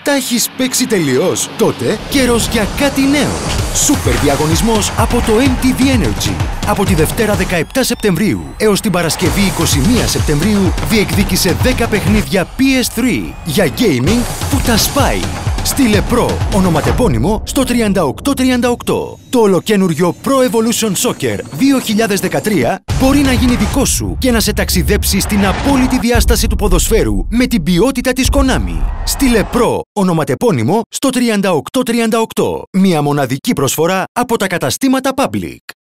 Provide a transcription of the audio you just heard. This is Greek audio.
Τα έχεις παίξει τελειώς? Τότε καιρός για κάτι νέο. Σούπερ διαγωνισμός από το MTV Energy. Από τη Δευτέρα 17 Σεπτεμβρίου έως την Παρασκευή 21 Σεπτεμβρίου διεκδίκησε 10 παιχνίδια PS3 για gaming που τα σπάει. Στείλε Pro ονοματεπώνυμο στο 3838. Το ολοκένουργιο Pro Evolution Soccer 2013 μπορεί να γίνει δικό σου και να σε ταξιδέψει στην απόλυτη διάσταση του ποδοσφαίρου με την ποιότητα της Konami. Στείλε Pro ονοματεπώνυμο στο 3838. Μια μοναδική προσφορά από τα καταστήματα Public.